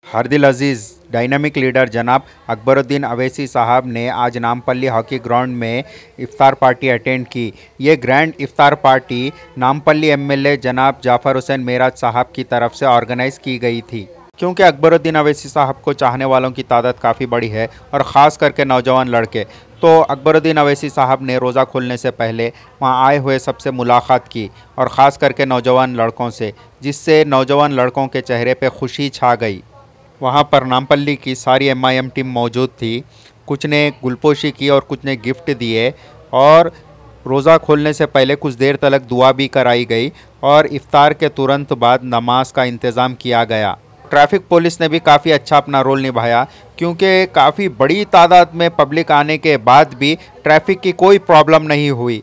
हार्दिल अजीज़ dynamic leader जनाब अकबरुद्दीन अवैसी साहब ने आज नामपल्ली हॉकी ग्राउंड में इफ्तार पार्टी अटेंड की। ये ग्रैंड इफ्तार पार्टी नामपल्ली एमएलए जनाब जाफर हुसैन मेराज साहब की तरफ से ऑर्गेनाइज़ की गई थी। क्योंकि अकबरुद्दीन अवैसी साहब को चाहने वालों की तादाद काफ़ी बड़ी है और ख़ास करके नौजवान लड़के, तो अकबरुद्दीन अवैसी साहब ने रोज़ा खोलने से पहले वहां आए हुए सबसे मुलाकात की और ख़ास करके नौजवान लड़कों से, जिससे नौजवान लड़कों के चेहरे पे खुशी छा गई। वहाँ पर नामपल्ली की सारी एमआईएम टीम मौजूद थी। कुछ ने गुलपोशी की और कुछ ने गिफ्ट दिए और रोज़ा खोलने से पहले कुछ देर तक दुआ भी कराई गई और इफ्तार के तुरंत बाद नमाज का इंतज़ाम किया गया। ट्रैफिक पुलिस ने भी काफ़ी अच्छा अपना रोल निभाया, क्योंकि काफ़ी बड़ी तादाद में पब्लिक आने के बाद भी ट्रैफिक की कोई प्रॉब्लम नहीं हुई।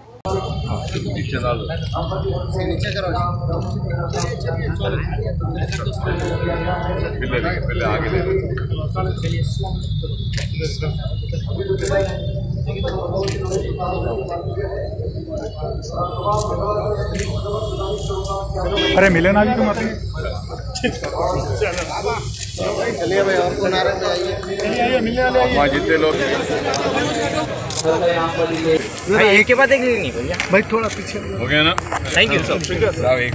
अरे मिले ना भी तुम अपनी चलिए भाई और कौन आ रहे हैं? मिलने जितने लोग भाई एक के बाद एक नहीं भैया, भाई थोड़ा पीछे हो गया ना। Thank you sir. एक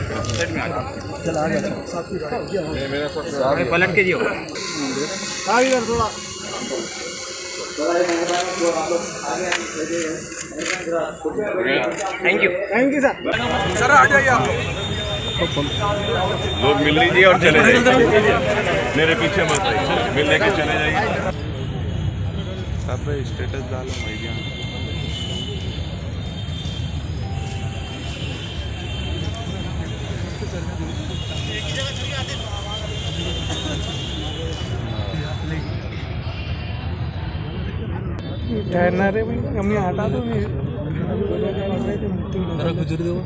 मिनट पलट के दियो। थोड़ा थैंक यू सर आ जाइए आप लोग मिल लीजिए और चले जाइए, मेरे पीछे मत आइए, मिल लेके चले जाइए। सब स्टेटस डालो भैया। ठहरना रे भाई, हमें हटा दो। गुजर दो